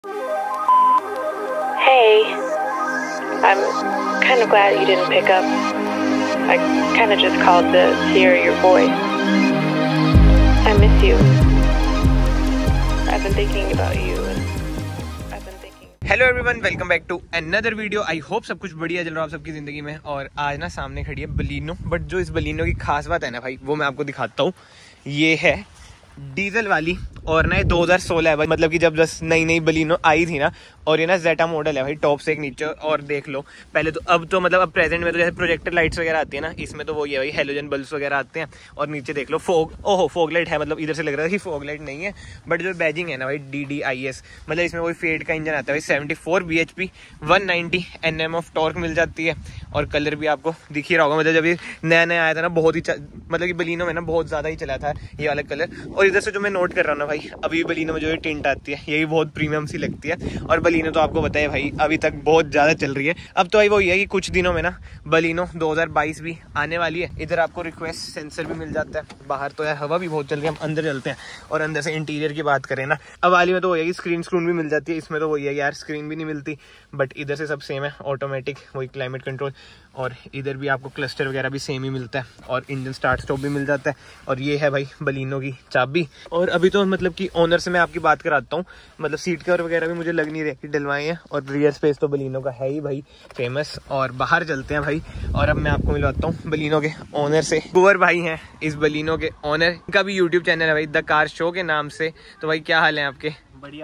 Hey, I'm kind of glad you didn't pick up. I kind of just called to hear your voice. I miss you. I've been thinking about you and I've been thinking. Hello everyone, welcome back to another video. I hope सब कुछ बढ़िया चल रहा है आप सबकी ज़िंदगी में। और आज ना सामने खड़ी है बलिनो, बट जो इस बलिनो की खास बात है ना भाई, वो मैं आपको दिखाता हूँ। ये है डीजल वाली और ना ये 2016 है भाई, मतलब कि जब जस्ट नई नई बलिनो आई थी ना। और ये ना जेटा मॉडल है भाई, टॉप से एक नीचे। और देख लो पहले तो, अब तो मतलब अब प्रेजेंट में तो जैसे प्रोजेक्टर लाइट्स वगैरह आती है ना, इसमें तो वो ये भाई हेलोजन बल्ब्स वगैरह आते हैं। और नीचे देख लो फोग, ओहो फोग लाइट है, मतलब इधर से लग रहा है कि फोग लाइट नहीं है, बट जो बैजिंग है ना भाई DDIS, मतलब इसमें वही फेड का इंजन आता है भाई। 74 bhp 190 Nm ऑफ टॉर्क मिल जाती है। और कलर भी आपको दिख ही रहा होगा, मतलब जब ये नया नया आया था ना, बहुत ही मतलब कि बलिनो में ना बहुत ज़्यादा ही चला था ये वाला कलर। और इधर से जो मैं नोट कर रहा हूँ ना भाई, अभी बलिनो में जो ये टिंट आती है ये भी बहुत प्रीमियम सी लगती है। और बलिनो तो आपको पता है भाई अभी तक बहुत ज़्यादा चल रही है। अब तो भाई वो ये है कि कुछ दिनों में ना बलिनो 2022 भी आने वाली है। इधर आपको रिक्वेस्ट सेंसर भी मिल जाता है। बाहर तो यार हवा भी बहुत चल रही है, हम अंदर चलते हैं। और अंदर से इंटीरियर की बात करें ना, अब वाली में तो वही है कि स्क्रीन भी मिल जाती है। इसमें तो वही है यार, स्क्रीन भी नहीं मिलती, बट इधर से सब सेम है। ऑटोमेटिक वही क्लाइमेट कंट्रोल, और इधर भी आपको क्लस्टर वगैरह भी सेम ही मिलता है। और इंजन स्टार्ट स्टॉप भी मिल जाता है। और ये है भाई बलिनो की चाबी। और अभी तो मतलब कि ओनर से मैं आपकी बात कराता हूँ, मतलब सीट कवर वगैरह भी मुझे लग नहीं रही कि डलवाए हैं। और रियर स्पेस तो बलिनो का है ही भाई फेमस। और बाहर चलते हैं भाई, और अब मैं आपको मिलवाता हूँ बलिनो के ओनर से। कुंवर भाई हैं इस बलिनो के ओनर, इनका भी यूट्यूब चैनल है भाई, द कार शो के नाम से। तो भाई क्या हाल है आपके? बढ़िया,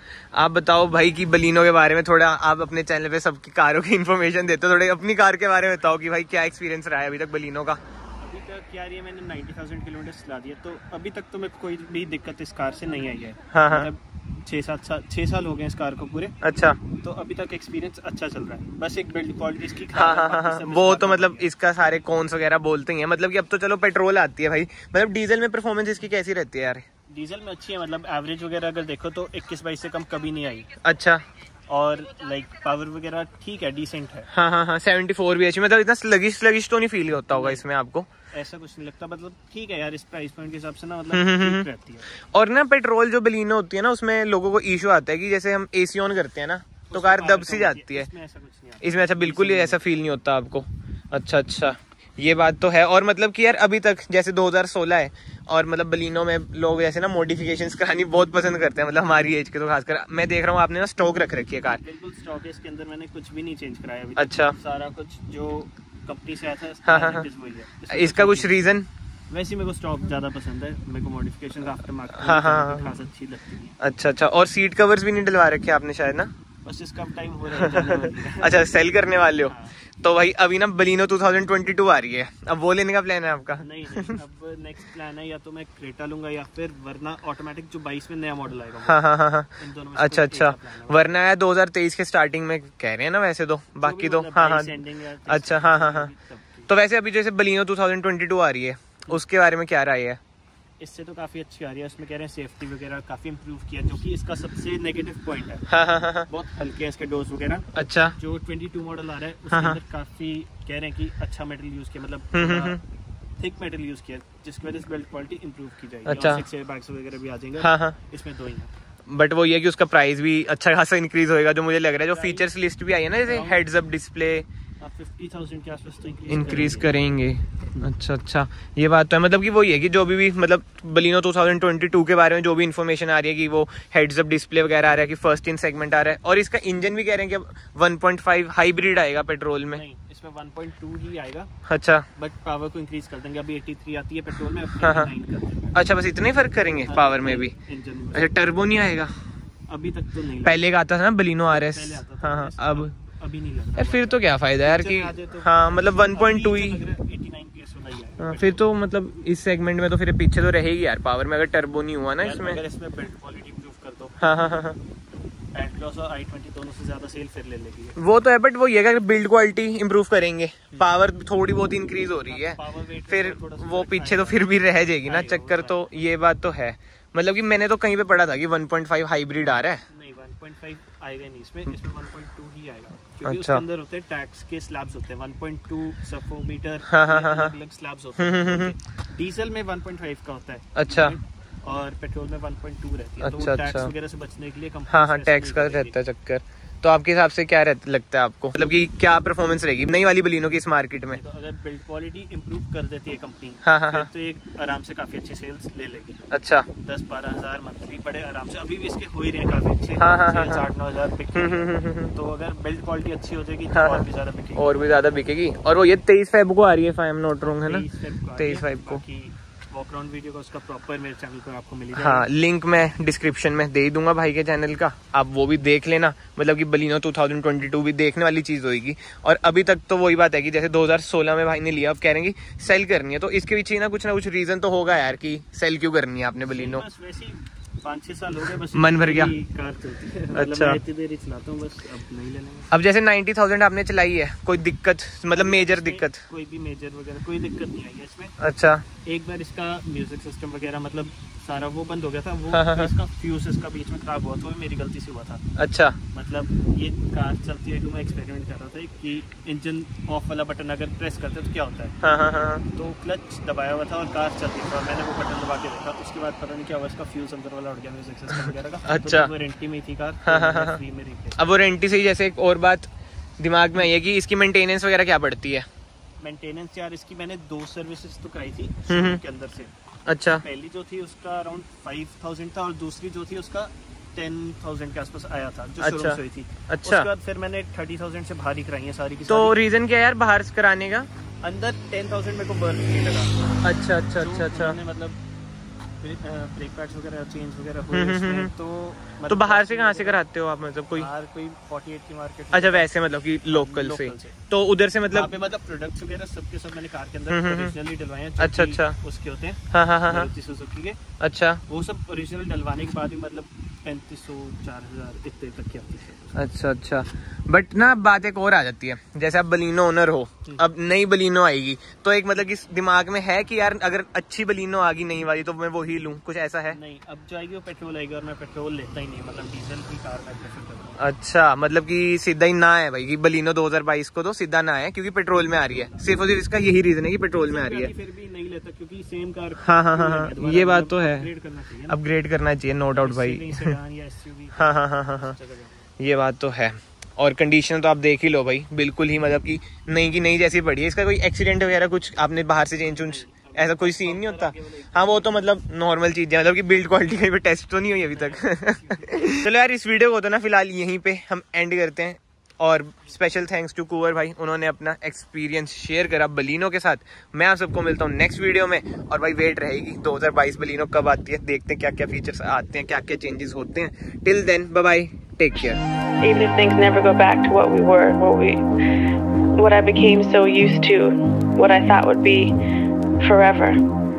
आप बताओ भाई कि बलिनो के बारे में थोड़ा। आप अपने चैनल पे सबकी कारों की इन्फॉर्मेशन देते हो, थोड़े अपनी कार के बारे में बताओ कि भाई क्या एक्सपीरियंस रहा है अभी तक बलिनो का। अभी तक यार ये मैंने 90,000 किलोमीटर चला दिया, तो अभी तक तो मेरे को कोई भी दिक्कत इस कार से नहीं आई है। हाँ हाँ, मतलब 6 साल हो गए इस कार को पूरे। अच्छा, तो अभी तक एक्सपीरियंस अच्छा चल रहा है। बस एक बिल्ड क्वालिटी इसकी हाँ हाँ हाँ, वो तो मतलब इसका सारे कॉन्स वगैरह बोलते हैं। मतलब कि अब तो चलो पेट्रोल आती है भाई, मतलब डीजल में परफॉर्मेंस इसकी कैसी रहती है यार? डीजल में अच्छी है, मतलब एवरेज वगैरह अगर देखो तो 21-22 से कम कभी नहीं आई। अच्छा, और लाइक पावर वगैरह ठीक है, डिसेंट है। हाँ हाँ हाँ, 74 bhp, मतलब इतना स्लगिश तो नहीं फील होता होगा इसमें आपको? ऐसा कुछ नहीं लगता, मतलब ठीक है यार, इस प्राइस पॉइंट के हिसाब से ना, मतलब ठीक रहती है। और ना पेट्रोल जो बलिनो होती है ना, उसमें लोगों को इशू आता है कि जैसे हम AC ऑन करते हैं ना, तो कार दब सी जाती है। इसमें ऐसा कुछ नहीं आता। इसमें अच्छा बिल्कुल ही ऐसा फील नहीं होता आपको? अच्छा अच्छा, ये बात तो है। और मतलब कि यार अभी तक जैसे 2016 है, और मतलब बलिनो में लोग जैसे ना मॉडिफिकेशंस करानी बहुत पसंद करते हैं, मतलब हमारी एज के तो खासकर। मैं देख रहा हूँ आपने ना स्टॉक रख रखी है कार। बिल्कुल स्टॉक है, इसके अंदर मैंने कुछ भी नहीं चेंज कराया अभी। अच्छा, सारा कुछ जो कंपनी से आया था हाँ हाँ हाँ, इसका कुछ रीजन? वैसे मेरे को स्टॉक ज्यादा पसंद है, मेरे को मॉडिफिकेशन आफ्टर मार्केट हाँ हाँ खास अच्छी लगती है। अच्छा अच्छा, और सीट कवर्स भी नहीं डलवा रखे आपने शायद ना? बस इसका टाइम हो रहा है। अच्छा, सेल करने वाले हो? हाँ। तो भाई अभी ना बलिनो 2022 आ रही है, अब वो लेने का प्लान है आपका? नहीं, अब नेक्स्ट प्लान है या तो मैं क्रेटा लूंगा, या फिर वरना ऑटोमेटिक जो 22 में नया मॉडल आएगा। हाँ हाँ हाँ हाँ, इन दोनों में अच्छा अच्छा, वरना है 2023 के स्टार्टिंग में कह रहे हैं ना वैसे तो, बाकी तो हाँ हाँ, अच्छा हाँ हाँ हाँ। तो वैसे अभी जैसे बलिनो 2022 आ रही है, उसके बारे में क्या राय है? इससे तो काफी अच्छी आ रही है। उसमें कह रहे हैं सेफ्टी वगैरह काफी इम्प्रूव किया, जो कि इसका सबसे नेगेटिव पॉइंट है। हाँ हाँ हाँ, बहुत हल्के हैं इसके डोज वगैरह। अच्छा, जो 22 मॉडल आ रहा है उसके अंदर काफी कह रहे हैं कि अच्छा मेटेरियल यूज किया, मतलब थिक मेटेरियल यूज किया, जिसकी वजह से बिल्ड क्वालिटी इंप्रूव की जाएगी। अच्छा, 6 एयरबैग्स वगैरह भी आ जाएंगे। हाँ हाँ, इसमें 2 ही है। बट वो ये कि उसका प्राइस भी अच्छा खासा इंक्रीज होएगा, जो मुझे लग रहा है। जो फीचर्स लिस्ट भी आई है ना, जैसे हेड्स अप डिस्प्ले, 50,000 के आसपास तो इंक्रीज करेंगे। अच्छा अच्छा, ये बात तो है। मतलब कि वही है कि जो भी मतलब बलिनो 2022 के बारे में जो भी इन्फॉर्मेशन आ रही है कि वो हेड्स अप डिस्प्ले वगैरह आ रहा है, कि फर्स्ट इन सेगमेंट आ रहा है। और इसका इंजन भी कह रहे हैं कि 1.5 हाइब्रिड आएगा पेट्रोल में। नहीं, इसमें 1.2 ही आएगा। अच्छा, बट पावर को इंक्रीज कर देंगे। अभी 83 आती है पेट्रोल में, हाँ हाँ, 89 कर देंगे। अच्छा, बस इतना ही फर्क करेंगे पावर में भी? इंजन अच्छा, टर्बो नहीं आएगा? अभी तक तो नहीं। पहले का आता था ना बलिनो RS। हाँ हाँ, अब अभी नहीं लगा यार, फिर तो क्या फायदा यार कि हाँ, मतलब 1.2 ही। 89 PS वाला ही आएगा। फिर तो मतलब इस सेगमेंट में तो फिर पीछे तो रहेगी यार पावर में, अगर टर्बो नहीं हुआ ना इसमें। अगर इसमें बिल्ड क्वालिटी इंप्रूव कर दो, हाँ हाँ हाँ हाँ, एटलॉस और i20 दोनों से ज्यादा सेल फिर ले लेगी। वो तो है, बट वो ये बिल्ड क्वालिटी इंप्रूव करेंगे, पावर थोड़ी बहुत इंक्रीज हो रही है, फिर वो पीछे तो फिर भी रह जाएगी ना चक्कर। तो ये बात तो है। मतलब कि मैंने तो कहीं पे पढ़ा था कि 1.5 हाइब्रिड आ रहा है। नहीं, 1.5 आएगा नहीं, इसमें 1.2 ही आएगा, क्योंकि उसके अंदर होते हैं टैक्स के स्लैब्स होते हैं। 1.2 सफोमीटर अलग स्लैब्स होते हैं। डीजल में 1.5 का होता है। अच्छा, और पेट्रोल में 1.2 रहती है। अच्छा, तो टैक्स अच्छा। वगैरह से बचने के लिए कंपनी हाँ हाँ, टैक्स का रहता है चक्कर। तो आपके हिसाब से क्या लगता है आपको, मतलब कि क्या परफॉर्मेंस रहेगी नई वाली बलिनो की इस मार्केट में? तो अगर बिल्ड क्वालिटी इंप्रूव कर देती है कंपनी, हाँ हाँ हाँ, तो एक आराम से काफी अच्छी सेल्स ले लेगी। अच्छा, 10-12 हजार मंथली बड़े आराम से, अभी भी इसके हो ही रहे हैं काफी अच्छे। हाँ हाँ हाँ, 8-9 हजार बिकेगी। तो अगर बिल्ड क्वालिटी अच्छी हो जाएगी तो हाँ, और भी ज्यादा बिकेगी। और भी ज्यादा बिकेगी। और वो ये 23 फेब को आ रही है, if I am not wrong, है ना? 23 फेब को। वॉक अराउंड वीडियो का उसका प्रॉपर मेरे चैनल पर आपको मिल जाएगा। हाँ, लिंक मैं डिस्क्रिप्शन में दे ही दूंगा भाई के चैनल का, आप वो भी देख लेना। मतलब कि बलिनो 2022 भी देखने वाली चीज होगी। और अभी तक तो वही बात है कि जैसे 2016 में भाई ने लिया, अब कह रहे हैं कि सेल करनी है, तो इसके पीछे ना कुछ रीजन तो होगा यार कि सेल क्यों करनी है आपने बलिनो। बस वैसे ही 5-6 साल हो गए, बस मन भर गया। कार चलती है। अच्छा। मतलब मैं इतनी देर ही चलाता हूँ, बस अब नहीं लेना। अब जैसे 90,000 आपने चलाई है, कोई दिक्कत, मतलब मेजर दिक्कत? कोई भी मेजर वगैरह कोई दिक्कत नहीं आई है इसमें। अच्छा, एक बार इसका म्यूजिक सिस्टम वगैरह मतलब सारा वो बंद हो गया था, वो हाँ, हाँ, हाँ। इसका फ्यूज इसका बीच में खराब हुआ था, वो मेरी गलती से हुआ था। अच्छा, मतलब ये कार चलती है तो मैं एक्सपेरिमेंट कर रहा था कि इंजन ऑफ वाला बटन अगर प्रेस करते हैं तो क्या होता है। हाँ हाँ हाँ, तो क्लच दबाया हुआ था और कार चलती थी, और मैंने वो बटन दबा के देखा, उसके बाद पता नहीं क्या हुआ, इसका फ्यूज अंदर वाला उड़ गया म्यूजिक सिस्टम वगैरह का। अच्छा। तो वारंटी में थी कार, हाँ, हाँ, हाँ। फ्री में रिप्लेस। अब वो रेंटी से ही जैसे एक और बात दिमाग में आई है कि इसकी मेंटेनेंस वगैरह क्या पड़ती है? मेंटेनेंस यार इसकी मैंने 2 सर्विसेज तो कराई थी हम्म। के अंदर से। अच्छा, पहली जो थी उसका अराउंड 5,000 था, और दूसरी जो थी उसका 10,000 के आसपास आया था, जो अच्छा। शुरू से हुई थी। अच्छा। उसके बाद फिर मैंने 30,000 से बाहर ही कराई है सारी की तो सारी। रीजन क्या है यार बाहर से कराने का? अंदर 10,000 मेरे को बर्न नहीं लगा। अच्छा अच्छा अच्छा अच्छा, मैंने मतलब ब्रेक पैड्स वगैरह चेंज वगैरह हुए उसमें, तो तो मतलब बाहर से कहाँ से कराते हो आप, मतलब कोई? बाहर कोई 48 की मार्केट। अच्छा, वैसे मतलब कि लोकल से, तो उधर से मतलब मतलब प्रोडक्ट्स वगैरह सबके सब मैंने कार के अंदर हम्म। ओरिजिनली डलवाए हैं। अच्छा, अच्छा। उसके होते हैं, हाँ हाँ हाँ हाँ, मारुति सुजुकी के, अच्छा वो सब ओरिजिनल डलवाने के बाद ही मतलब 3,500-4,000 इतने तक की आती है। अच्छा अच्छा। बट ना बात एक और आ जाती है, जैसे आप बलिनो ओनर हो, अब नई बलिनो आएगी, तो एक मतलब कि दिमाग में है कि यार अगर अच्छी बलिनो आ गई नई वाली तो मैं वो ही लूँ, कुछ ऐसा है? नहीं, अब जो आएगी वो पेट्रोल आएगी, और मैं पेट्रोल लेता ही नहीं, मतलब डीजल की कार मैं प्रेफर करता हूँ। अच्छा, मतलब कि सीधा ही ना है भाई कि बलिनो 2022 को तो सीधा ना है, क्योंकि पेट्रोल में आ रही है, सिर्फ और सिर्फ इसका यही रीजन है कि पेट्रोल में आ रही है। फिर भी नहीं लेता क्योंकि सेम कार। हाँ हाँ हाँ हाँ, ये बात तो है, अपग्रेड करना चाहिए ना। अपग्रेड करना चाहिए, नो डाउट भाई। सेडान या एसयूवी। हाँ हाँ हाँ हाँ हाँ, ये बात तो है। और कंडीशन तो आप देख ही लो भाई, बिल्कुल ही मतलब कि नई की नई जैसी पड़ी है। इसका कोई एक्सीडेंट वगैरह कुछ आपने बाहर से चेंज उंज ऐसा कोई सीन नहीं होता? हाँ, वो तो मतलब नॉर्मल चीज़ है, मतलब कि बिल्ड क्वालिटी कहीं पे टेस्ट तो नहीं हुई अभी तक। चलो यार, इस वीडियो को तो ना फिलहाल यहीं पे हम एंड करते हैं। और स्पेशल थैंक्स टू कुंवर भाई, उन्होंने अपना एक्सपीरियंस शेयर करा बलिनो के साथ। मैं आप सबको मिलता हूँ नेक्स्ट वीडियो में। और भाई वेट रहेगी 2022 बलिनो कब आती है, देखते हैं क्या क्या फीचर्स आते हैं, क्या क्या चेंजेस होते हैं। Till then bye bye, take care. Even if things never go back to what we were, what I became so used to, what I thought would be forever.